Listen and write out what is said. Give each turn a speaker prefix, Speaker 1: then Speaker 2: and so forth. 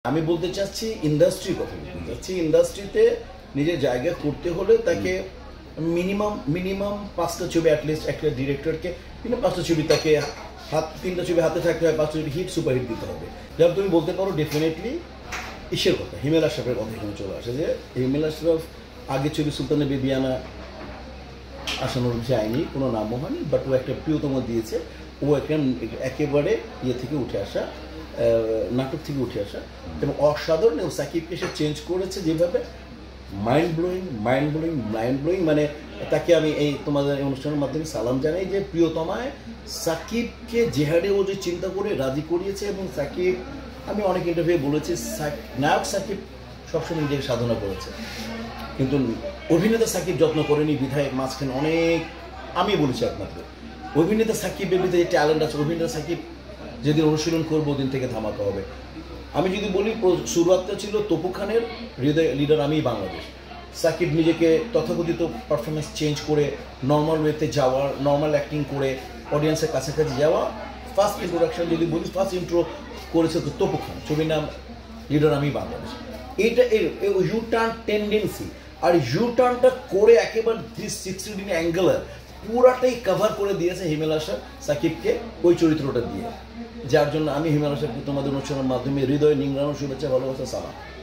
Speaker 1: আমি বলতে চাচ্ছি ইন্ডাস্ট্রির কথা বলতে চাচ্ছি। ইন্ডাস্ট্রিতে নিজের জায়গা করতে হলে তাকে মিনিমাম 5টা ছবি অ্যাটলিস্ট একটা ডিরেক্টরকে 5টা ছবি তাকে 3টা ছবি হাতে থাকতে হয়, 5টা ছবি হিট সুপার হিট দিতে হবে। যেমন তুমি বলতে পারো ডেফিনেটলি ইসের কথা, হিমেল আশরাফের কথা এখানে চলে আসে যে হিমেল আশরাফ আগের ছবি সুলতানের বেবিয়ানা আসানোর যায়নি, কোনো নামও হয়নি, বাট ও একটা প্রিয়তম দিয়েছে। ও একেবারে ইয়ে থেকে উঠে আসা, নাটক থেকে উঠে আসা এবং অসাধারণ। এবং সাকিবকে সে চেঞ্জ করেছে যেভাবে, মাইন্ড ব্লোয়িং। মানে তাকে আমি এই তোমাদের অনুষ্ঠানের মাধ্যমে সালাম জানাই যে প্রিয়তমায় সাকিবকে জেহারে ও যে চিন্তা করে রাজি করিয়েছে। এবং সাকিব, আমি অনেক ইন্টারভিউ বলেছি, নায়ক সাকিব সবসময় নিজেকে সাধনা করেছে, কিন্তু অভিনেতা সাকিব যত্ন করেনি বিধায় মাঝখানে অনেক, আমি বলেছি একমাত্র অভিনেতা সাকিবের ভিতরে ট্যালেন্ট আছে। অভিনেতা সাকিব যেদিন অনুশীলন করবো ওদিন থেকে ধামাকা হবে। আমি যদি বলি শুরুয়াতটা ছিল তপু খানের হৃদয় লিডার আমি বাংলাদেশ। সাকিব নিজেকে তথাকথিত পারফরমেন্স চেঞ্জ করে নর্মাল ওয়েতে যাওয়ার, নর্মাল অ্যাক্টিং করে অডিয়েন্সের কাছাকাছি যাওয়া। ফার্স্ট ইন্ট্রোডাকশন যদি বলি, ফার্স্ট ইন্ট্রো করেছে তো তপু খান, ছবির নাম লিডার আমি বাংলাদেশ। এইটা ইউ টার্ন টেন্ডেন্সি, আর ইউ টার্নটা করে একেবারে 360 ডিগ্রি অ্যাঙ্গেলে পুরাটাই কভার করে দিয়েছে হিমেল আশরাফ সাকিবকে ওই চরিত্রটা দিয়ে, যার জন্য আমি হিমেল আশরাফকে তোমাদের অনুষ্ঠানের মাধ্যমে হৃদয় নিংড়ানো শুভেচ্ছা ভালোবাসা সালাম।